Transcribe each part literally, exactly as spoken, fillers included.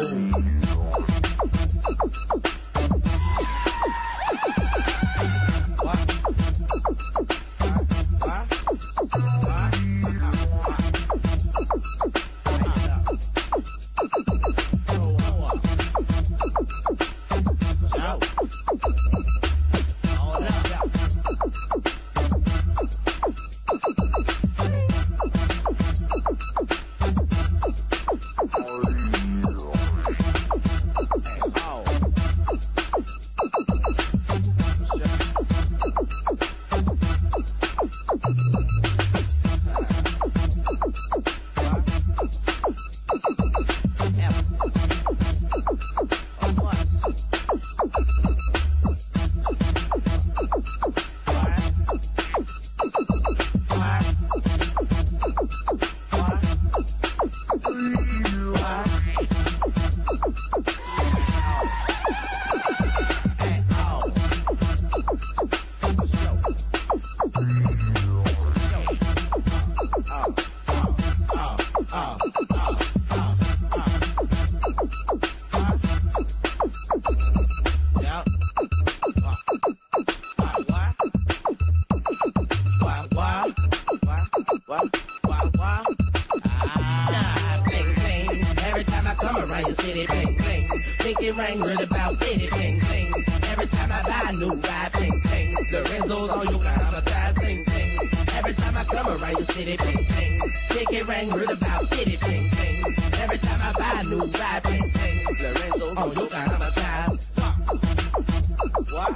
Around your city, bling, bling. Think it rain, read about it, bling, bling. Every time I buy a new ride, bling, bling. Lorenzo's on you, got all the time, bling, bling. Every time I come around your city, bling, bling. Think it rain, read about it, bling, bling. Every time I buy a new ride, bling, bling. Lorenzo's on you, got all the time. What?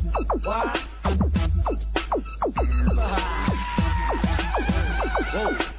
What? What? Whoa.